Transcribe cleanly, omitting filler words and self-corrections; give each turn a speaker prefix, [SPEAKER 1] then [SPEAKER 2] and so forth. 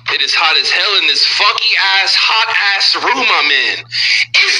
[SPEAKER 1] It is hot as hell in this funky ass, hot ass room I'm in. Is